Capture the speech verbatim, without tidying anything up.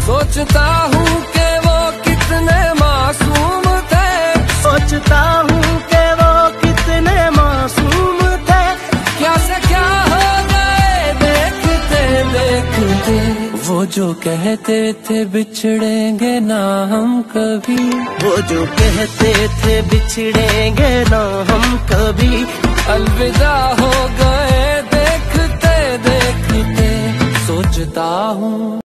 सोचता हूँ कि वो कितने मासूम थे, सोचता हूँ कि वो कितने मासूम थे। क्या से क्या हो गए देखते देखते, वो जो कहते थे बिछड़ेंगे ना हम कभी, वो जो कहते थे बिछड़ेंगे ना हम कभी, अलविदा।